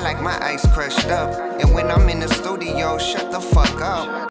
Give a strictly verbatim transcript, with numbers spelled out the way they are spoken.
like my ice crushed up. And when I'm in the studio, shut the fuck up.